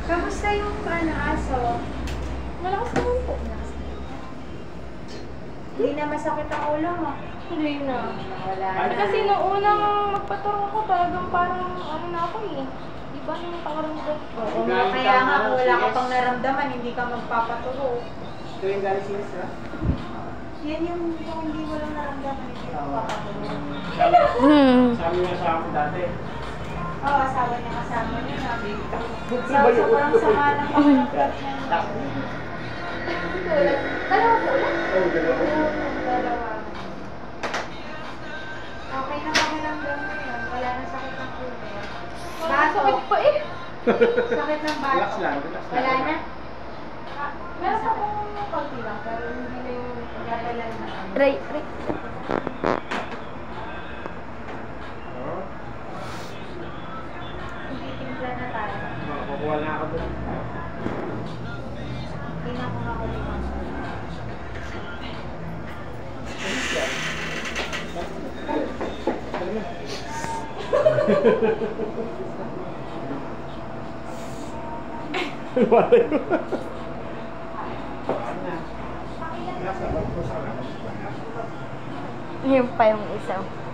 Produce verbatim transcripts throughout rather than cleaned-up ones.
Kamusta yung ano, aso? Malakas naman po. Hindi na masakit ang ulo mo? Hindi na. Wala na. Kasi nung unang magpaturo ako, talagang parang ano na ako eh. Iba yung pakaramdam ko. Oo nga, kaya nga kung wala ka pang naramdaman, hindi ka magpapaturo. Ito yung galing sinis, ha? Yan yung kung hindi mo lang naramdaman, hindi ka magpapaturo. Sabi nga sa akin dati. Oo, oh, asawa niya kasama niya. Sabi ko. Sa sa parang sama ng pangalapat niya. Dalawa po lang. Oo, dalawa. Dalawa. Okay na kami ng mo yun. Wala na sakit ng ulo. Baso. Sakit pa eh. Sakit ng baso. Relax lang, relax lang. Wala na? Meron pa akong konti lang, pero hindi na yung Gagalan na. Ray, ray. Oo. Titimpla na tayo. Makukuha na ako doon. Hindi na ako nakuliman. Wala yun. Yun pa yung isa.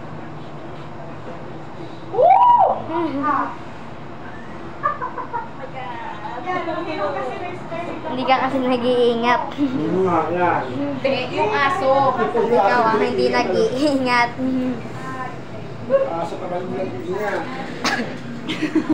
Hindi ka kasi nag-iingat. Ano nga, yan. Hindi, yung aso. Ikaw ang hindi nag-iingat. Ah, sa tagal mo lang niya.